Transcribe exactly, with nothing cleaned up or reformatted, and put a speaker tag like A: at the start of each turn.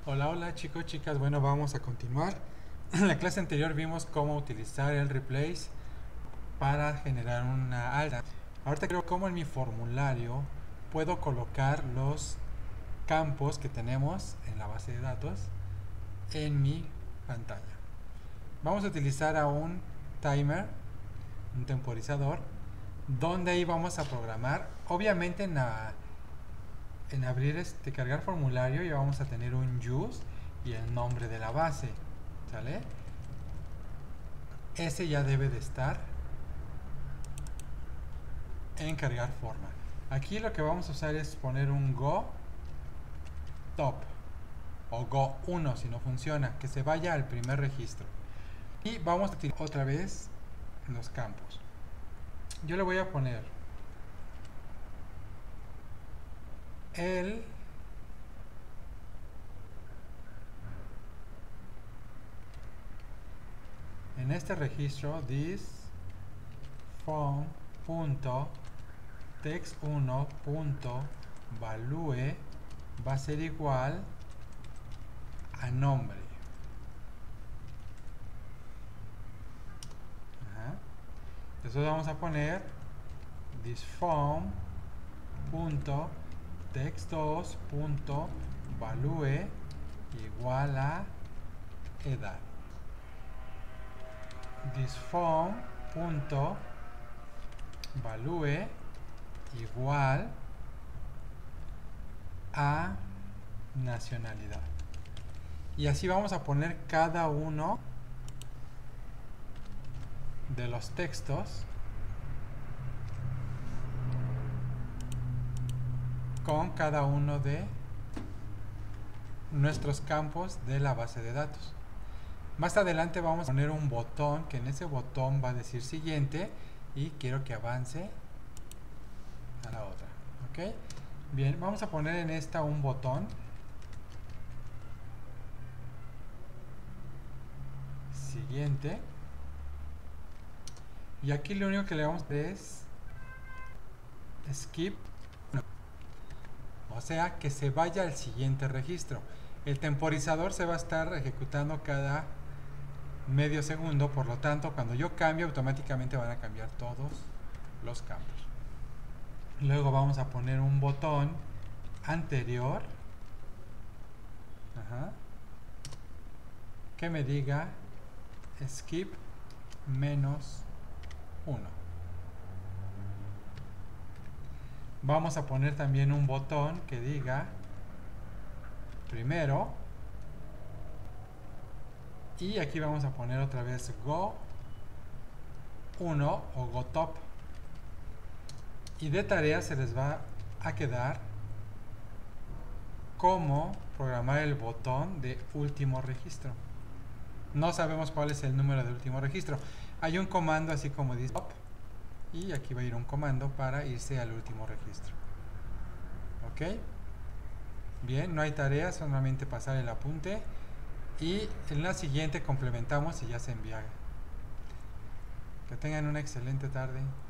A: Hola, hola chicos, chicas. Bueno, vamos a continuar. En la clase anterior vimos cómo utilizar el replace para generar una alta. Ahorita creo cómo en mi formulario puedo colocar los campos que tenemos en la base de datos en mi pantalla. Vamos a utilizar a un timer, un temporizador, donde ahí vamos a programar. Obviamente en la en abrir este cargar formulario ya vamos a tener un use y el nombre de la base, ¿sale? Ese ya debe de estar en cargar forma. Aquí lo que vamos a usar es poner un go top o go uno si no funciona, que se vaya al primer registro. Y vamos a utilizar otra vez los campos. Yo le voy a poner el en este registro this from punto text uno punto value va a ser igual a nombre. Ajá. Entonces vamos a poner this from punto text dos punto value igual a edad. This from punto value igual a nacionalidad. Y así vamos a poner cada uno de los textos con cada uno de nuestros campos de la base de datos. Más adelante vamos a poner un botón, que en ese botón va a decir siguiente y quiero que avance a la otra. ¿Ok? Bien, vamos a poner en esta un botón. Siguiente. Y aquí lo único que le vamos a hacer es skip. O sea, que se vaya al siguiente registro. El temporizador se va a estar ejecutando cada medio segundo, por lo tanto, cuando yo cambie, automáticamente van a cambiar todos los campos. Luego vamos a poner un botón anterior, ajá, que me diga skip menos uno. Vamos a poner también un botón que diga primero, y aquí vamos a poner otra vez go uno o go top, y de tarea se les va a quedar cómo programar el botón de último registro. No sabemos cuál es el número del último registro. Hay un comando así como dice top, y aquí va a ir un comando para irse al último registro. ¿Ok? Bien, no hay tarea, solamente pasar el apunte y en la siguiente complementamos y ya se envía. Que tengan una excelente tarde.